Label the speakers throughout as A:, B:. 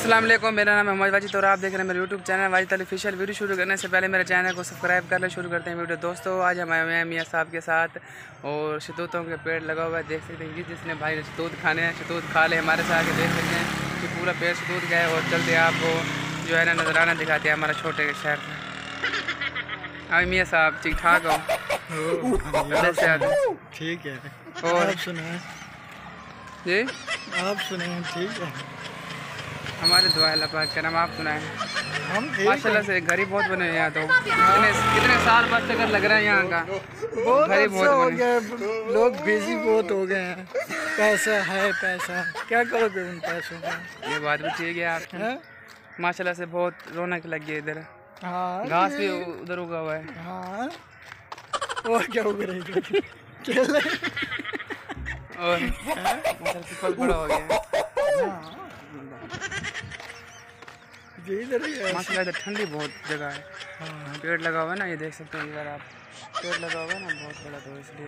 A: अस्सलाम वालेकुम, मेरा नाम है मोहम्मद वाजिद और आप देख रहे हैं मेरे YouTube channel Wajid Ali official. Video शुरू करने से पहले मेरे चैनल को सब्सक्राइब कर ले। शुरू करते हैं वीडियो। दोस्तों आज हम आए हुए हैं मियाँ साहब के साथ और शतूतों के पेड़ लगा हुआ है, देख सकते हैं। जिसने भाई ने शतूत खाने हैं शतूत खा ले, हमारे साथ आके देख सकते हैं कि पूरा पेड़ शतूत गया है। और चलते आपको जो है ना नजराना दिखाते हैं हमारा छोटे के शहर से। अभी मियाँ साहब ठीक ठाक हो?
B: ठीक है।
A: और
B: आप सुनाएं?
A: जी
B: आप सुनाएं? ठीक है।
A: हमारे दुआ अल्लाह पाक का नाम, आप सुनाएं।
B: हम
A: माशाल्लाह से घर ही बहुत बने हैं यहाँ तो। कितने साल बाद चक्कर लग रहा है यहाँ का।
B: बहुत
A: घर ही
B: अच्छा हो गया, लोग बिजी बहुत हो गए हैं। पैसा है, पैसा क्या करोगे उन पैसों का।
A: ये बात भी ठीक है आपकी। माशाल्लाह से बहुत रौनक लग गई इधर।
B: हाँ,
A: घास भी उधर उगा हुआ है।
B: हाँ, और क्या उग रही है? केले
A: और फल बड़ा हो गया।
B: इधर ही है।
A: माशाल्लाह इधर ठंडी बहुत जगह है।
B: हाँ,
A: पेड़ लगा हुआ है ना, ये देख सकते हैं इधर आप। पेड़ लगा हुआ है ना बहुत बड़ा, तो इसलिए।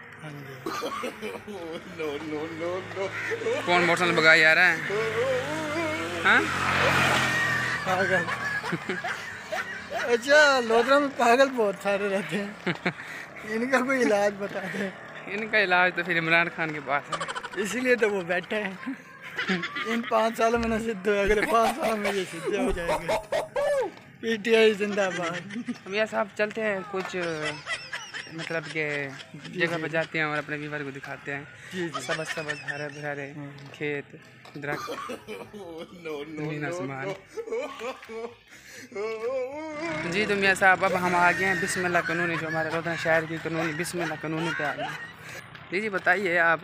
A: कौन मोटरसाइकिल भगा जा रहा है? हाँ
B: पागल। अच्छा, लोधरा में पागल बहुत सारे रहते हैं। इनका कोई इलाज बता दें।
A: इनका इलाज तो फिर इमरान खान के पास है,
B: इसीलिए तो वो बैठे हैं। इन 5 सालों में ना सिद्ध हो, अगले 5 सालों में ये सिद्ध हो जाएंगे। पीटीआई जिंदाबाद।
A: मियाँ साहब चलते हैं कुछ मतलब के जगह पर जाते हैं और अपने व्यूवर को दिखाते हैं। सबज सबज हरे भरे खेत दरख्त ज़मीन आसमान। जी तो मियाँ साहब अब हम आ गए हैं बिस्मिल्लाह कानूनी, जो हमारे रोहतन शहर की कानूनी बिस्मिल्लाह कानूनी पे आ गए। जी बताइए आप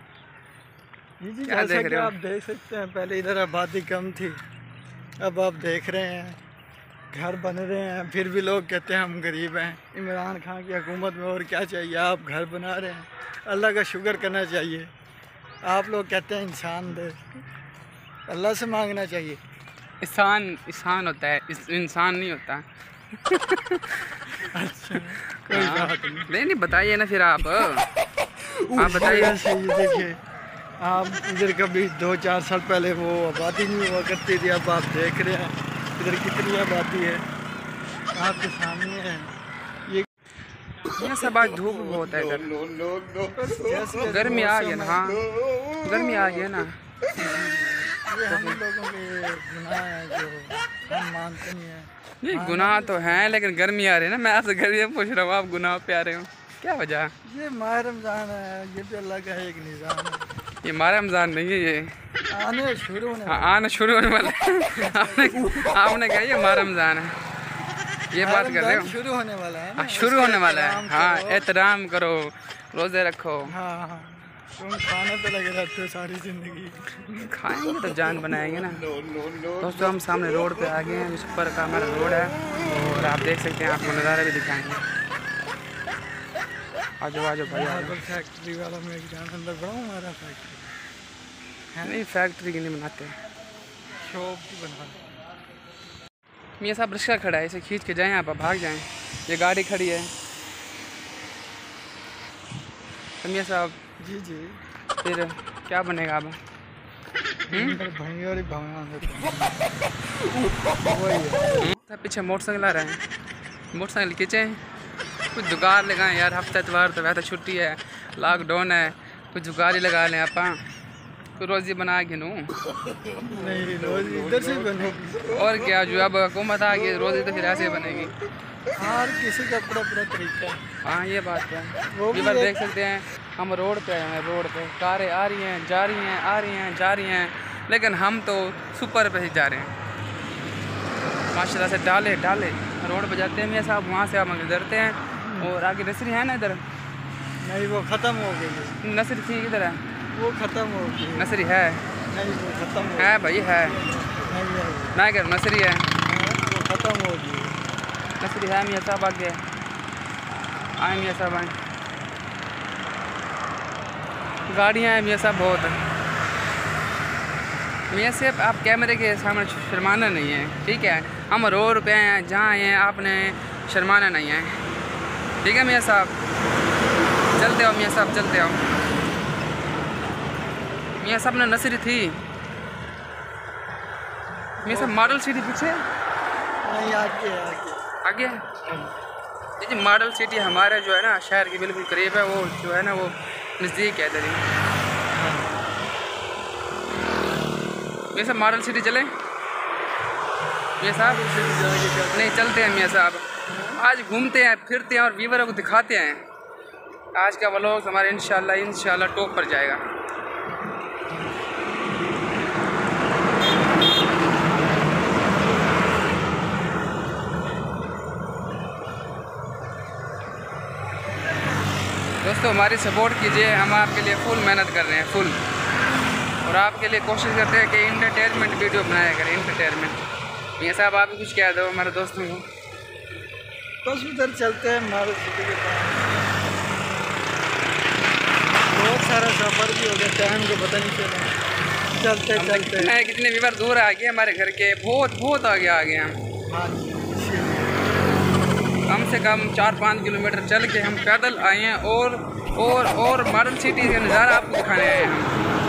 A: क्या देख रहे हो?
B: आप देख सकते हैं पहले इधर आबादी कम थी, अब आप देख रहे हैं घर बन रहे हैं, फिर भी लोग कहते हैं हम गरीब हैं। इमरान खान की हुकूमत में और क्या चाहिए, आप घर बना रहे हैं। अल्लाह का शुक्र करना चाहिए। आप लोग कहते हैं इंसान दे, अल्लाह से मांगना चाहिए।
A: इंसान होता है, इंसान नहीं होता।
B: अच्छा, कोई बात
A: नहीं बताइए ना फिर आप बताइए।
B: देखिए आप इधर कभी 2-4 साल पहले वो आबादी नहीं हुआ करती थी, अब आप देख रहे हैं इधर कितनी आबादी है आपके सामने है। ये
A: सब आज धूप बहुत है इधर, गर्मी आ गई ना। हाँ गर्मी आ गई ना।
B: ये हम लोगों के गुनाह है जो हम मानते नहीं हैं।
A: नहीं गुनाह तो हैं, लेकिन गर्मी आ रही है ना। मैं आपसे गर्मी पूछ रहा हूँ, आप गुनाह पे आ रहे हो, क्या वजह?
B: ये माह रमज़ान है, ये भी अल्लाह का एक निज़ाम है।
A: ये माह रमज़ान नहीं है, ये
B: आने शुरू होने
A: आना शुरू होने वाला है। आपने कहा ये माह रमज़ान है, ये बात कर रहे हो?
B: शुरू होने वाला है ना,
A: शुरू होने वाला है। हाँ एहतराम करो, रोज़े रखो।
B: हाँ तुम खाने पे लगे रहते हो सारी ज़िंदगी।
A: खाएंगे तो जान बनाएंगे ना। दोस्तों हम सामने रोड पे आ गए हैं, इस पर का हमारा रोड है और आप देख सकते हैं, आपको नज़ारा भी दिखाएंगे। आजो आजो भाई आजो।
B: फैक्ट्री वाला में एक जान अंदर बड़ा हमारा फैक्ट्री
A: नहीं, फैक्ट्री की नहीं बनाते,
B: शॉप की बना।
A: मियाँ साहब रिक्शा खड़ा है, इसे खींच के जाएं, आप भाग जाएं। ये गाड़ी खड़ी है। तो मियाँ साहब
B: जी जी
A: फिर क्या बनेगा अब? पीछे मोटरसाइकिल आ रहे हैं, मोटरसाइकिल खींचे। कुछ जुगाड़ लगाएं यार, हफ्ता इतवार तो वैसे छुट्टी है, लॉकडाउन है, कुछ जुगाड़ ही लगा लें आप। कोई रोज़ी बना के नू
B: नहीं, रोज़ी इधर से बनेगी।
A: और क्या, जो अब हुकूमत आ गई रोज़ी तो फिर ऐसे बनेगी।
B: हर किसी का अपना अपना तरीका है।
A: हाँ ये बात है।
B: वो
A: ये बात देख सकते हैं, हम रोड पे आए हैं। रोड पे कारें आ रही हैं, जा रही हैं, आ रही हैं, जा रही हैं, लेकिन हम तो सुपर पे ही जा रहे हैं। माशाल्लाह से डाले डाले रोड पे जाते हैं मियाँ साहब, वहाँ से हम गुजरते हैं। और आगे नर्सरी है ना इधर?
B: नहीं वो ख़त्म हो गई है।
A: नर्सरी थी इधर है,
B: वो ख़त्म हो गई।
A: नर्सरी है?
B: नहीं वो ख़त्म
A: है भाई है ना, क्या नर्सरी है,
B: वो ख़त्म हो गई।
A: नर्सरी है मियाँ साहब। आगे आए मियाँ साहब, आए। गाड़ियाँ हैं मियाँ साहब बहुत। मियाँ साहब आप कैमरे के सामने शर्माना नहीं है, ठीक है? हम रोड पे हैं, जहाँ हैं आपने शर्माना नहीं है, ठीक है मियाँ साहब? चलते हो मियाँ साहब, चलते हो। मियाँ साहब ने नर्सरी थी, मैं सब मॉडल सिटी पीछे
B: नहीं आगे
A: आगे ये जी मॉडल सिटी हमारे जो है ना शहर के बिल्कुल करीब है, वो जो है ना वो नज़दीक है इधर ही। ये सब मॉडल सिटी चलें मियाँ साहब? नहीं चलते हैं मियाँ साहब, आज घूमते हैं फिरते हैं और व्यूअरों को दिखाते हैं। आज का व्लॉग हमारे इंशाल्लाह टॉप पर जाएगा। दोस्तों हमारी सपोर्ट कीजिए, हम आपके लिए फुल मेहनत कर रहे हैं फुल, और आपके लिए कोशिश करते हैं कि इंटरटेनमेंट वीडियो बनाया करें। इंटरटेनमेंट मियाँ साहब आप भी कुछ कह दो हमारे दोस्तों को।
B: बस उधर चलते हैं मॉडल सिटी के पास, बहुत सारा सफ़र भी हो गया, टाइम को पता नहीं चला। चलते
A: कितने व्यूअर दूर आ गए हमारे घर के, बहुत आगे आ गए हम।
B: हाँ
A: कम से कम 4-5 किलोमीटर चल के हम पैदल आए हैं और मॉडल सिटी का नज़ारा आपको दिखाने आए हैं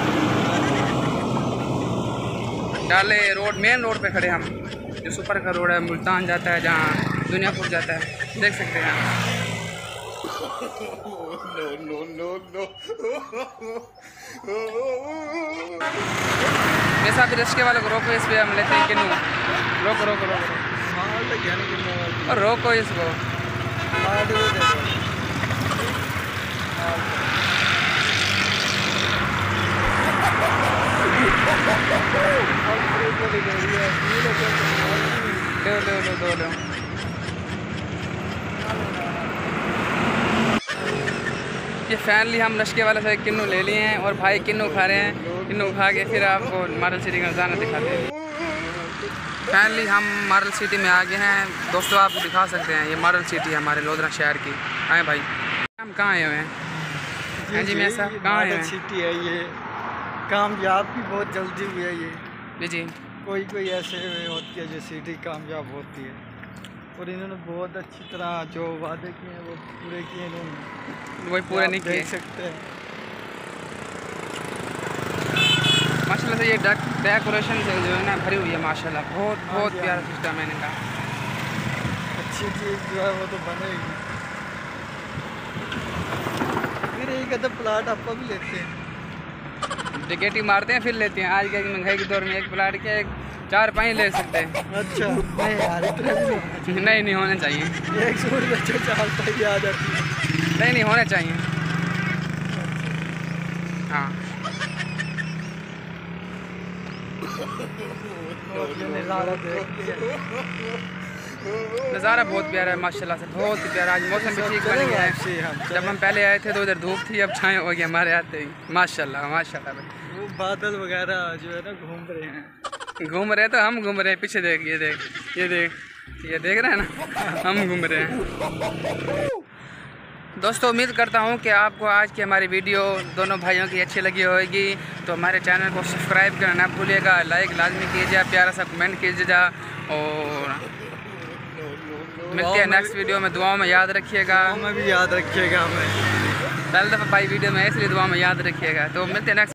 A: हम। डाले रोड, मेन रोड पे खड़े हम, जो सुपर का रोड है, मुल्तान जाता है, जहाँ दुनियापुर जाता है, देख सकते हैं हम। वैसा भी रिक्शे वाले को रोको, इस पे हम लेते हैं किन्नू। रोको और रोको इसको। लो। ये फाइनली हम लश्के वाले से किन्नू ले लिए हैं और भाई किन्नू खा रहे हैं। किन्नू खा के फिर आपको मॉडल सिटी का नज़ारा दिखाते हैं। फाइनली हम मॉडल सिटी में आ गए हैं दोस्तों, आपको दिखा सकते हैं। ये मॉडल सिटी है हमारे लोधरा शहर की। आए भाई, हम कहाँ आए हुए हैं? हाँ जी मेरे साहब कहाँ आए हुए हैं?
B: सिटी है ये, कामयाब भी बहुत जल्दी हुई है ये
A: जी।
B: कोई ऐसे होती है जो सिटी कामयाब होती है, और इन्होंने बहुत अच्छी तरह जो वादे किए हैं वो पूरे किए इन्होंने,
A: वही पूरे नहीं किए।
B: देख सकते हैं
A: माशाल्लाह से ये डेकोरेशन से जो है ना भरी हुई है माशाल्लाह, बहुत प्यारा सिस्टम है इनका।
B: अच्छी चीज़ जो है वो तो बनेगी। फिर एक अदब प्लाट आपको भी लेते हैं,
A: टिकट ही मारते हैं फिर लेते हैं। आज के महंगाई के दौर में एक प्लाट के 4-5 ले सकते हैं।
B: अच्छा नहीं यार, इतना भी
A: नहीं होने चाहिए।
B: 100 रुपये 4-5 आ जाती है।
A: नहीं होने चाहिए। हाँ नज़ारा बहुत प्यारा है माशाल्लाह से, बहुत प्यारा। आज मौसम भी ठीक बन गया है। जब हम पहले आए थे तो उधर धूप थी, अब छाए हो गई हमारे आते ही। माशाल्लाह भाई,
B: वो बादल वगैरह जो है ना घूम रहे हैं,
A: तो हम घूम रहे हैं। पीछे देख, ये देख रहे हैं ना, हम घूम रहे हैं। दोस्तों उम्मीद करता हूँ कि आपको आज की हमारी वीडियो दोनों भाइयों की अच्छी लगी होगी। तो हमारे चैनल को सब्सक्राइब करना ना भूलिएगा, लाइक लाजमी कीजिए, प्यारा सा कमेंट कीजिएगा, और मिलते हैं नेक्स्ट वीडियो में। दुआओं में याद रखिएगा,
B: हमें भी याद रखिएगा। हमें
A: पहले दफ़ा भाई वीडियो में इसलिए दुआ में याद रखिएगा। तो मिलते हैं नेक्स्ट